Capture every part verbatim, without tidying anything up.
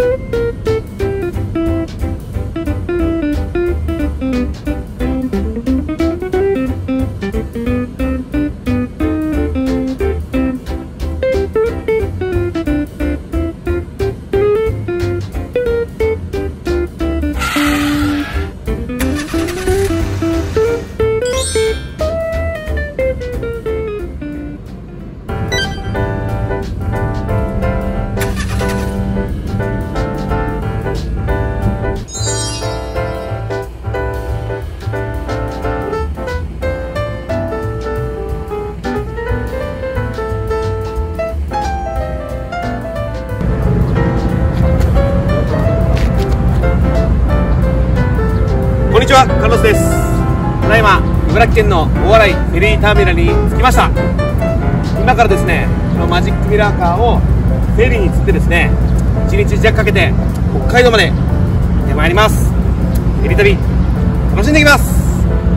こんにちは、カルロスです。ただいま茨城県の大洗フェリーターミナルに着きました。今からですね、このマジックミラーカーをフェリーに釣ってですね、いちにち弱かけて北海道まで行ってまいります。フェリー旅楽しんでいきます。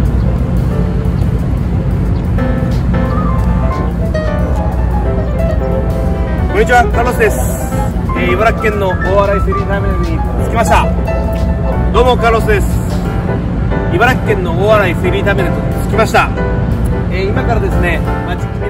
こんにちは、カルロスです。えー、茨城県の大洗フェリーターミナルに着きました。どうも、カルロスです。茨城県の大洗フェリーターミナルに着きました。えー、今からですね、マジックミ